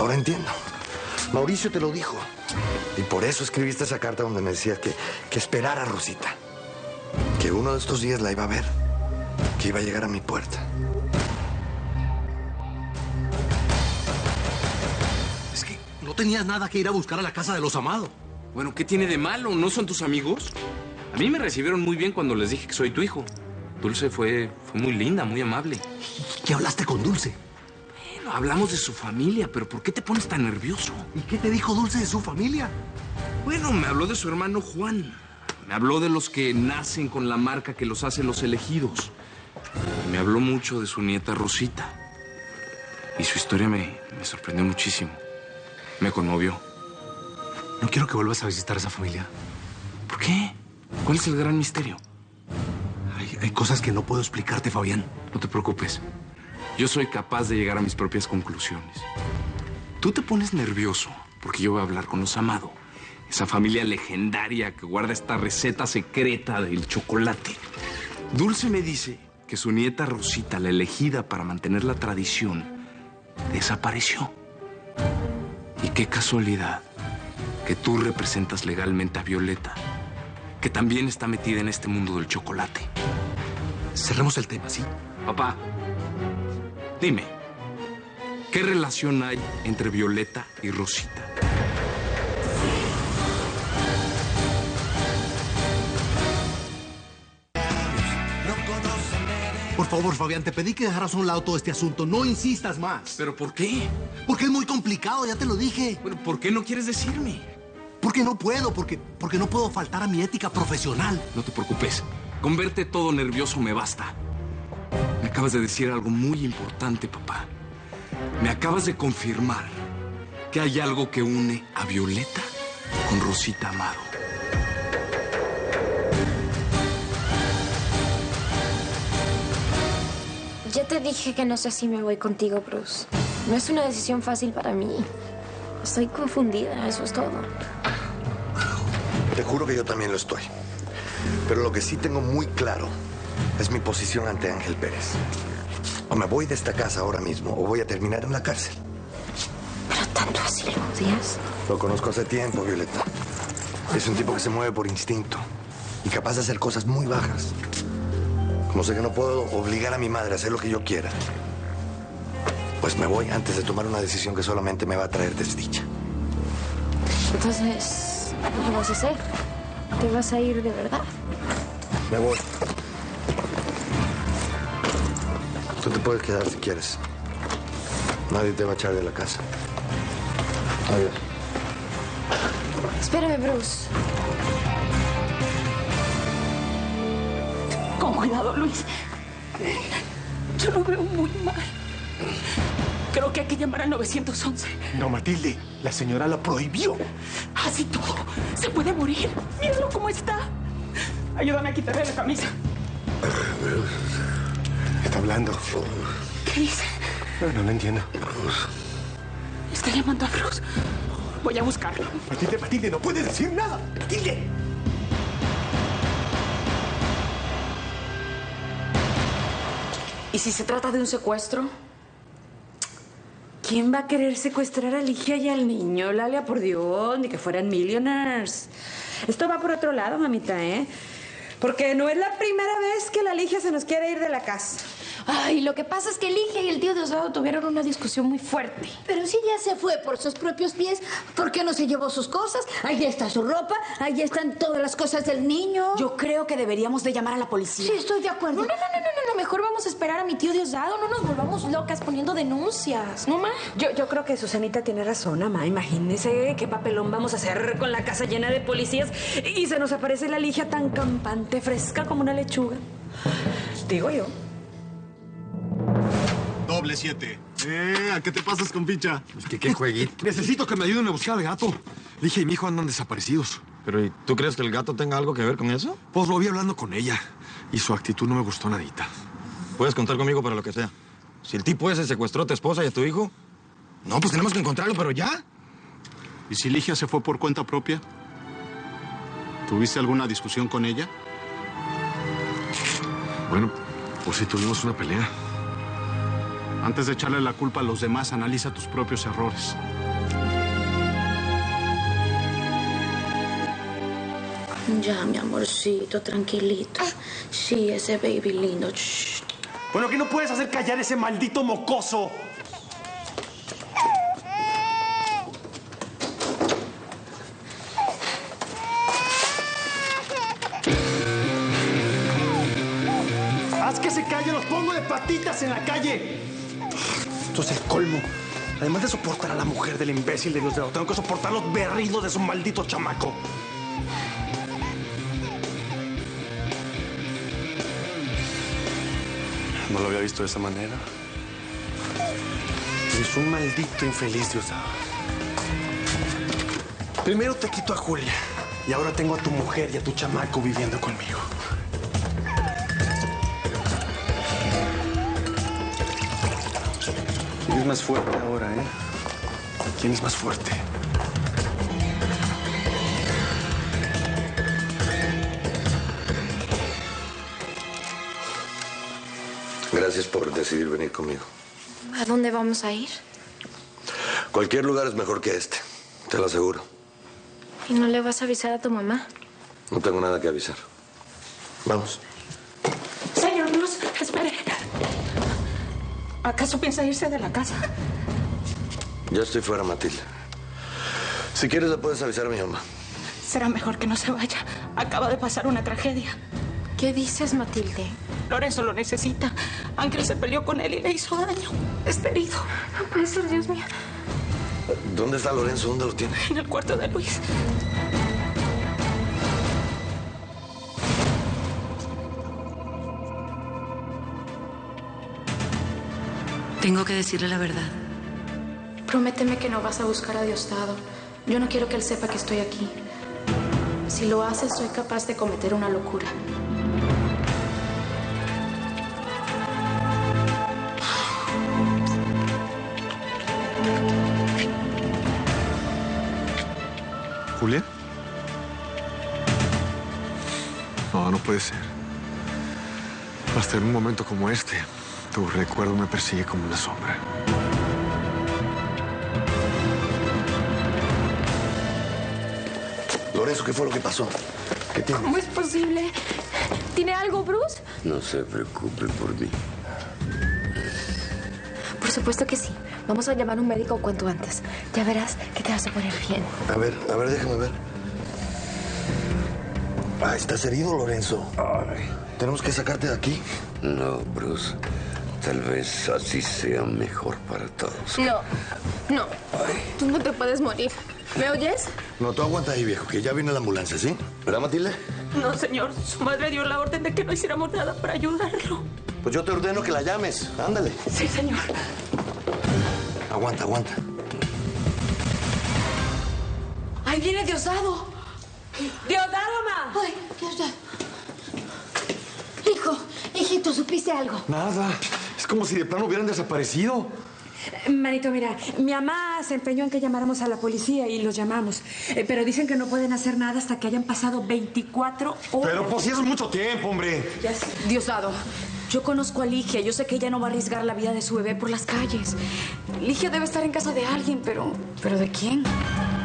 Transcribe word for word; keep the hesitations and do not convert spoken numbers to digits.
Ahora entiendo. Mauricio te lo dijo. Y por eso escribiste esa carta donde me decías que, que esperara a Rosita. Que uno de estos días la iba a ver. Que iba a llegar a mi puerta. Es que no tenías nada que ir a buscar a la casa de los Amado. Bueno, ¿qué tiene de malo? ¿No son tus amigos? A mí me recibieron muy bien cuando les dije que soy tu hijo. Dulce fue, fue muy linda, muy amable. ¿Y qué hablaste con Dulce? Bueno, hablamos de su familia, pero ¿por qué te pones tan nervioso? ¿Y qué te dijo Dulce de su familia? Bueno, me habló de su hermano Juan. Me habló de los que nacen con la marca que los hace los elegidos. Me habló mucho de su nieta Rosita. Y su historia me, me sorprendió muchísimo. Me conmovió. No quiero que vuelvas a visitar a esa familia. ¿Por qué? ¿Cuál es el gran misterio? Hay, hay cosas que no puedo explicarte, Fabián. No te preocupes. Yo soy capaz de llegar a mis propias conclusiones. Tú te pones nervioso porque yo voy a hablar con los Amado. Esa familia legendaria que guarda esta receta secreta del chocolate. Dulce me dice que su nieta Rosita, la elegida para mantener la tradición, desapareció. Y qué casualidad que tú representas legalmente a Violeta, que también está metida en este mundo del chocolate. Cerremos el tema, ¿sí? Papá, dime, ¿qué relación hay entre Violeta y Rosita? Por favor, Fabián, te pedí que dejaras a un lado todo este asunto. No insistas más. ¿Pero por qué? Porque es muy complicado, ya te lo dije. Bueno, ¿por qué no quieres decirme? Porque no puedo, porque, porque no puedo faltar a mi ética profesional. No te preocupes. Con verte todo nervioso me basta. Me acabas de decir algo muy importante, papá. Me acabas de confirmar que hay algo que une a Violeta con Rosita Amado. Ya te dije que no sé si me voy contigo, Bruce. No es una decisión fácil para mí. Estoy confundida, eso es todo. Te juro que yo también lo estoy. Pero lo que sí tengo muy claro es mi posición ante Ángel Pérez. O me voy de esta casa ahora mismo o voy a terminar en la cárcel. ¿Pero tanto así lo odias? Lo conozco hace tiempo, Violeta. Es un tipo que se mueve por instinto y capaz de hacer cosas muy bajas. Como sé que no puedo obligar a mi madre a hacer lo que yo quiera, pues me voy antes de tomar una decisión que solamente me va a traer desdicha. Entonces, ¿qué vas a hacer? ¿Te vas a ir de verdad? Me voy. Tú te puedes quedar si quieres. Nadie te va a echar de la casa. Adiós. Espérame, Bruce. Con cuidado, Luis. Yo lo veo muy mal. Creo que hay que llamar al nueve once. No, Matilde, la señora lo prohibió. Así todo. Se puede morir. Míralo cómo está. Ayúdame a quitarle la camisa. Está hablando. ¿Qué dice? No, no lo entiendo. Está llamando a Bruce. Voy a buscarlo. Matilde, Matilde, no puedes decir nada. Matilde. ¿Y si se trata de un secuestro? ¿Quién va a querer secuestrar a Ligia y al niño? Lalia, por Dios, ni que fueran millionaires. Esto va por otro lado, mamita, ¿eh? Porque no es la primera vez que la Ligia se nos quiere ir de la casa. Ay, lo que pasa es que Ligia y el tío Diosdado tuvieron una discusión muy fuerte. Pero si ya se fue por sus propios pies, ¿por qué no se llevó sus cosas? Ahí está su ropa, ahí están todas las cosas del niño. Yo creo que deberíamos de llamar a la policía. Sí, estoy de acuerdo. No, no, no, no, no, no, mejor vamos a esperar a mi tío Diosdado. No nos volvamos locas poniendo denuncias, ¿no, ma? Yo, yo creo que Susanita tiene razón, mamá. Imagínese qué papelón vamos a hacer con la casa llena de policías y se nos aparece la Ligia tan campante, fresca como una lechuga. Digo yo. Doble siete. Eh, ¿a qué te pasas con ficha? Es que qué jueguito. Necesito que me ayuden a buscar al gato. Ligia y mi hijo andan desaparecidos. Pero ¿y tú crees que el gato tenga algo que ver con eso? Pues lo vi hablando con ella y su actitud no me gustó nadita. Puedes contar conmigo para lo que sea. Si el tipo ese secuestró a tu esposa y a tu hijo, no, pues tenemos que encontrarlo, pero ya. ¿Y si Ligia se fue por cuenta propia? ¿Tuviste alguna discusión con ella? Bueno, pues sí tuvimos una pelea. Antes de echarle la culpa a los demás, analiza tus propios errores. Ya, mi amorcito, tranquilito. Sí, ese baby lindo. Shh. Bueno, que no puedes hacer callar ese maldito mocoso. Haz que se calle, los pongo de patitas en la calle. Esto es el colmo. Además de soportar a la mujer del imbécil de Diosdado, tengo que soportar los berridos de su maldito chamaco. No lo había visto de esa manera. Eres un maldito infeliz, Diosdado. Primero te quito a Julia y ahora tengo a tu mujer y a tu chamaco viviendo conmigo. ¿Quién es más fuerte ahora, eh? ¿Quién es más fuerte? Gracias por decidir venir conmigo. ¿A dónde vamos a ir? Cualquier lugar es mejor que este, te lo aseguro. ¿Y no le vas a avisar a tu mamá? No tengo nada que avisar. Vamos. Señor Bruce, espere. ¿Acaso piensa irse de la casa? Ya estoy fuera, Matilde. Si quieres, le puedes avisar a mi mamá. Será mejor que no se vaya. Acaba de pasar una tragedia. ¿Qué dices, Matilde? Lorenzo lo necesita. Ángel se peleó con él y le hizo daño. Está herido. No puede ser, Dios mío. ¿Dónde está Lorenzo? ¿Dónde lo tiene? En el cuarto de Luis. Tengo que decirle la verdad. Prométeme que no vas a buscar a Diosdado. Yo no quiero que él sepa que estoy aquí. Si lo haces, soy capaz de cometer una locura. ¿Julia? No, no puede ser. Hasta en un momento como este, tu recuerdo me persigue como una sombra. Lorenzo, ¿qué fue lo que pasó? ¿Qué tiene? ¿Cómo es posible? ¿Tiene algo, Bruce? No se preocupe por mí. Por supuesto que sí. Vamos a llamar a un médico cuanto antes. Ya verás que te vas a poner bien. A ver, a ver, déjame ver. Ah, ¿estás herido, Lorenzo? Ay. Tenemos que sacarte de aquí. No, Bruce. Tal vez así sea mejor para todos. No, no. Tú no te puedes morir. ¿Me oyes? No, tú aguanta ahí, viejo, que ya viene la ambulancia, ¿sí? ¿Verdad, Matilde? No, señor. Su madre dio la orden de que no hiciéramos nada para ayudarlo. Pues yo te ordeno que la llames. Ándale. Sí, señor. Aguanta, aguanta. ¡Ahí viene Diosdado! ¡Diosdado, ma! Ay, Diosdado. Hijo, hijito, ¿supiste algo? Nada. Es como si de plano hubieran desaparecido. Manito, mira, mi mamá se empeñó en que llamáramos a la policía y los llamamos. Eh, pero dicen que no pueden hacer nada hasta que hayan pasado veinticuatro horas. Pero pues sí es mucho tiempo, hombre. Ya sé. Diosdado, yo conozco a Ligia. Yo sé que ella no va a arriesgar la vida de su bebé por las calles. Ligia debe estar en casa de alguien, pero... ¿pero de quién?